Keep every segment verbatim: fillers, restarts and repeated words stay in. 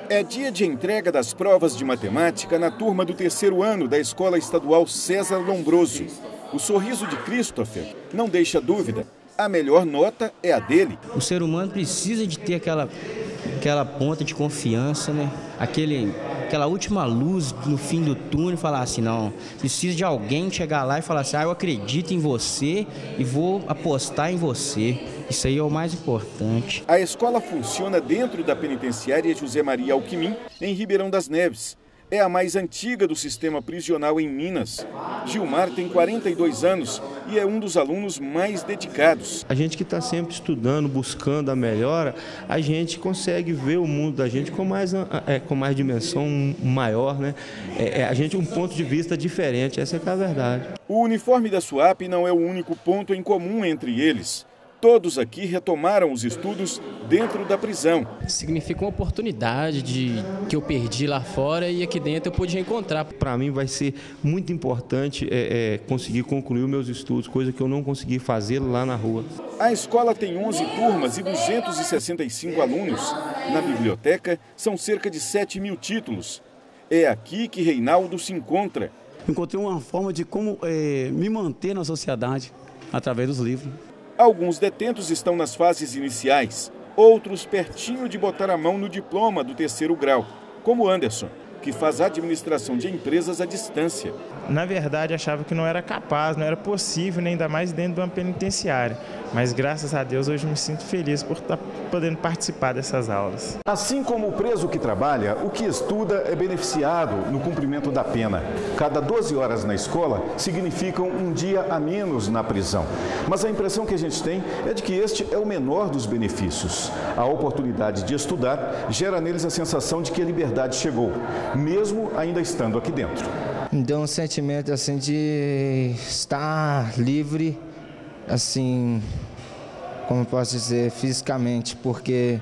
É dia de entrega das provas de matemática na turma do terceiro ano da Escola Estadual César Lombroso. O sorriso de Christopher não deixa dúvida. A melhor nota é a dele. O ser humano precisa de ter aquela, aquela ponta de confiança, né? Aquele, aquela última luz no fim do túnel e falar assim, não, precisa de alguém chegar lá e falar assim, ah, eu acredito em você e vou apostar em você. Isso aí é o mais importante. A escola funciona dentro da penitenciária José Maria Alquimim, em Ribeirão das Neves. É a mais antiga do sistema prisional em Minas. Gilmar tem quarenta e dois anos e é um dos alunos mais dedicados. A gente que está sempre estudando, buscando a melhora, a gente consegue ver o mundo da gente com mais, é, com mais dimensão maior, né? É, é, a gente um ponto de vista diferente, essa é que é a verdade. O uniforme da SUAP não é o único ponto em comum entre eles. Todos aqui retomaram os estudos dentro da prisão. Significa uma oportunidade de, que eu perdi lá fora e aqui dentro eu pude reencontrar. Para mim vai ser muito importante é, é, conseguir concluir os meus estudos, coisa que eu não consegui fazer lá na rua. A escola tem onze turmas e duzentos e sessenta e cinco alunos. Na biblioteca são cerca de sete mil títulos. É aqui que Reinaldo se encontra. Encontrei uma forma de como é, me manter na sociedade através dos livros. Alguns detentos estão nas fases iniciais, outros pertinho de botar a mão no diploma do terceiro grau, como Anderson, que faz administração de empresas à distância. Na verdade, achava que não era capaz, não era possível, nem ainda mais dentro de uma penitenciária. Mas, graças a Deus, hoje me sinto feliz por estar podendo participar dessas aulas. Assim como o preso que trabalha, o que estuda é beneficiado no cumprimento da pena. Cada doze horas na escola significam um dia a menos na prisão. Mas a impressão que a gente tem é de que este é o menor dos benefícios. A oportunidade de estudar gera neles a sensação de que a liberdade chegou, mesmo ainda estando aqui dentro. Me deu um sentimento assim de estar livre, assim, como eu posso dizer, fisicamente, porque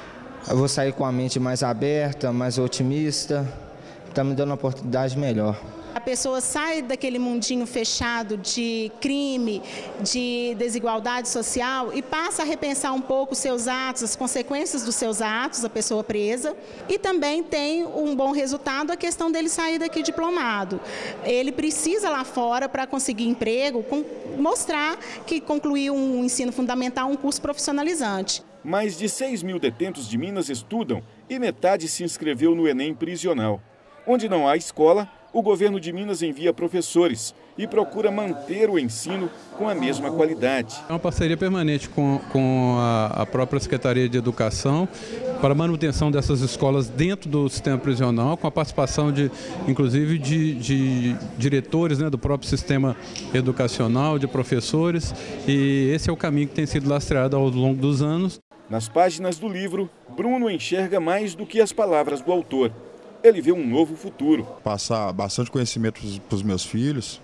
eu vou sair com a mente mais aberta, mais otimista, está me dando uma oportunidade melhor. A pessoa sai daquele mundinho fechado de crime, de desigualdade social e passa a repensar um pouco os seus atos, as consequências dos seus atos, a pessoa presa. E também tem um bom resultado a questão dele sair daqui diplomado. Ele precisa lá fora, para conseguir emprego, mostrar que concluiu um ensino fundamental, um curso profissionalizante. Mais de seis mil detentos de Minas estudam e metade se inscreveu no Enem prisional. Onde não há escola, o governo de Minas envia professores e procura manter o ensino com a mesma qualidade. É uma parceria permanente com, com a, a própria Secretaria de Educação para a manutenção dessas escolas dentro do sistema prisional, com a participação, de, inclusive, de, de diretores, né, do próprio sistema educacional, de professores, e esse é o caminho que tem sido lastreado ao longo dos anos. Nas páginas do livro, Bruno enxerga mais do que as palavras do autor. Ele vê um novo futuro. Passar bastante conhecimento para os meus filhos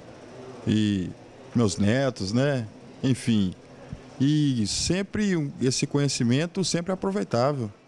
e meus netos, né? Enfim, e sempre esse conhecimento sempre aproveitável.